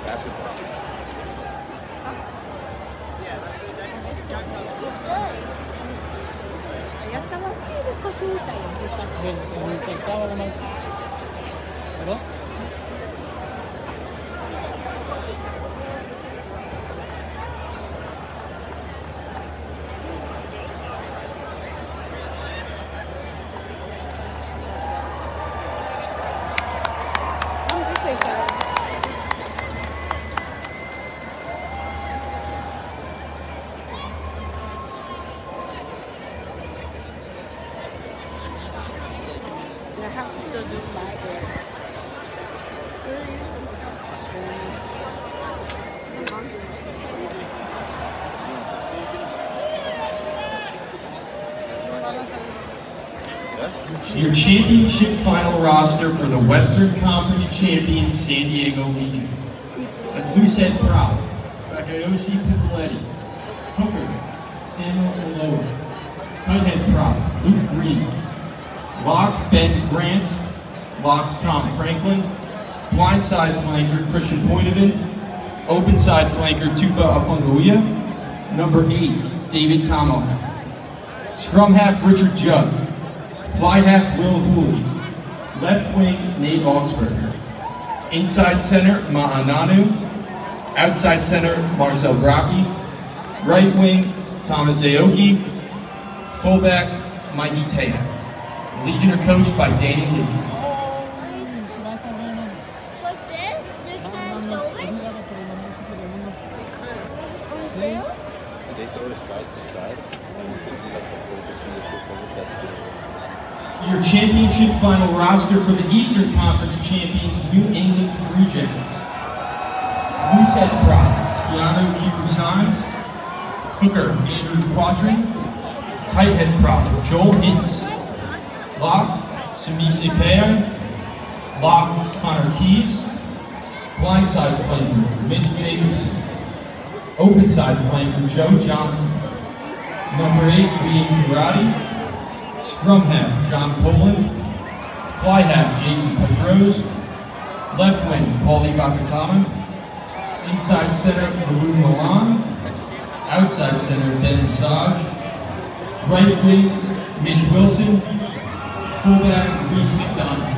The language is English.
Ya estaba así de cosita y aquí está. ¿Pero? I have to still do my hair. Your championship final roster for the Western Conference champion San Diego Legion. At Loosehead Prop, Bakayoshi Pivoletti. Hooker, Samuel Oloa. Tighthead Prop, Luke Green. Lock, Ben Grant. Lock, Tom Franklin. Blindside flanker, Christian Poitevin. Open side flanker, Tupa Afunguia. Number 8, David Tomo. Scrum half, Richard Judd. Fly half, Will Hooley. Left wing, Nate Augsburger. Inside center, Ma'ananu. Outside center, Marcel Brocchi. Right wing, Thomas Aoki. Fullback, Mikey Taya. Legion are coached by Danny Lee. Like this? You can't do it? Until? They throw it side to side. Your championship final roster for the Eastern Conference champions, New England Free Jackets. Loosehead Prop, Keanu Kiru-Symes. Hooker, Andrew Quatrin. Tighthead Prop, Joel Hintz. Lock, Samise Pea. Lock, Connor Keys. Blindside flanker, Mitch Jacobson. Open side flanker, Joe Johnson. Number 8, Ian Karate. Scrum half, John Poland. Fly half, Jason Petros. Left wing, Paulie Bakakama. Inside center, Maru Milan. Outside center, Devin Saj. Right wing, Mitch Wilson. Fullback, Reese McDonald.